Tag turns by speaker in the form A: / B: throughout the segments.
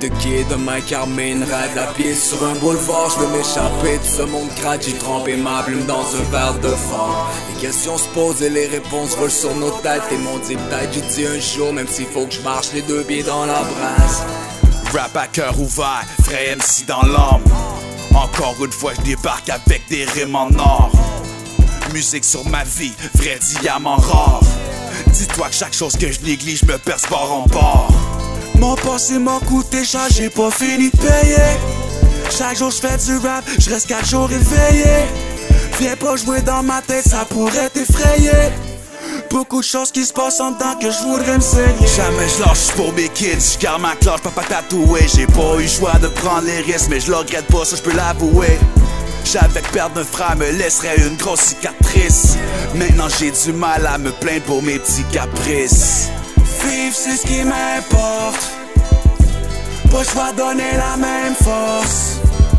A: de kid, de main carmine, rêve à pied sur un boulevard. Je veux m'échapper de ce monde crade, j'ai trempé ma plume dans un verre de fort. Les questions se posent et les réponses volent sur nos têtes. Et m'ont dit peut-être, j'ai dit un jour, même s'il faut que je marche les deux pieds dans la brasse.
B: Rap à cœur ouvert, vrai MC dans l'âme. Encore une fois je débarque avec des rimes en or. Musique sur ma vie, vrai diamant rare. Dis-toi que chaque chose que je néglige me perce bord en bord. Mon passé m'a coûté cher, j'ai pas fini de payer. Chaque jour je fais du rap, je reste 4 jours éveillé. Viens pas jouer dans ma tête, ça pourrait t'effrayer. Beaucoup de choses qui se passent en temps que je voudrais me saigner. Jamais je lâche pour mes kids, je garde ma cloche, papa tatoué. J'ai pas eu le choix de prendre les risques, mais je le regrette pas, ça je peux l'avouer. J'avais que perdre un frère me laisserait une grosse cicatrice. Maintenant j'ai du mal à me plaindre pour mes petits caprices. Vivre c'est ce qui m'importe, pas le choix de donner la même force.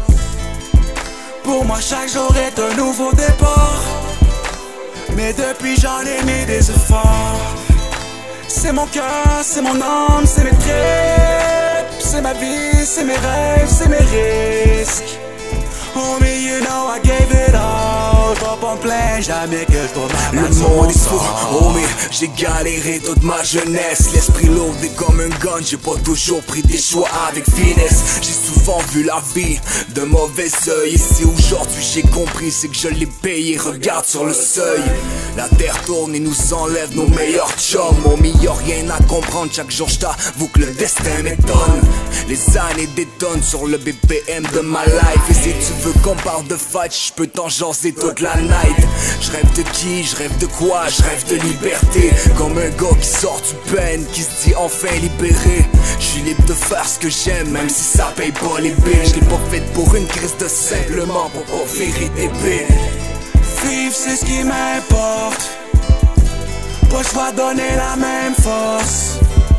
B: Pour moi chaque jour est un nouveau départ, mais depuis j'en ai mis des efforts. C'est mon cœur, c'est mon âme, c'est mes traits. C'est ma vie, c'est mes rêves, c'est mes risques. Homie, you know I gave it all. J'dois pas me plaindre, jamais que j'dois m'abattre.
A: Le monde est fou, homie, j'ai galéré toute ma jeunesse. L'esprit lourdé comme un gun, j'ai pas toujours pris des choix avec finesse. J'ai souvent vu la vie de mauvais œil. Et si aujourd'hui j'ai compris, c'est que je l'ai payé, regarde sur le seuil. La terre tourne et nous enlève nos meilleurs chums. Homie, y'a rien à comprendre, chaque jour j't'avoue que le destin m'étonne. Les années détonnent sur le BPM de ma life. Et si tu veux qu'on parle de fight, j'peux t'en jaser toute la night. J'rêve de qui, j'rêve de quoi, j'rêve de liberté. Comme un gars qui sort du peine, qui se dit enfin libéré. J'suis libre de faire ce que j'aime, même si ça paye pas les billes. J'l'ai pas fait pour une crise de simplement pour pas virer des billes.
B: Vivre c'est ce qui m'importe, pas le choix de donner la même force.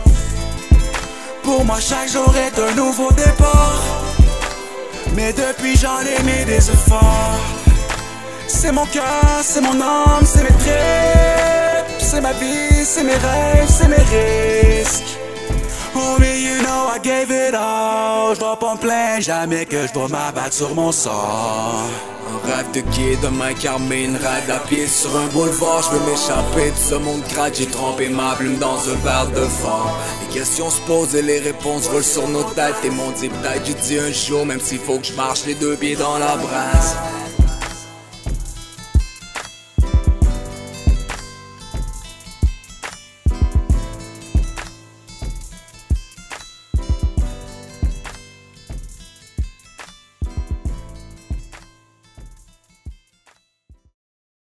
B: Pour moi chaque jour est un nouveau départ, mais depuis j'en ai mis des efforts. C'est mon cœur, c'est mon âme, c'est mes traits. C'est ma vie, c'est mes rêves, c'est mes risques. Homie, you know I gave it all. J'dois pas me plaindre, jamais que j'dois m'abattre sur mon sort.
A: Un rêve de kid, de main carmine, rêve à pied sur un boulevard. Je veux m'échapper de ce monde crade, j'ai trempé ma plume dans un verre de fort. Les questions se posent et les réponses volent sur nos têtes. Et m'ont dit peut-être, j'ai dit un jour, même s'il faut que je marche les deux pieds dans la brasse.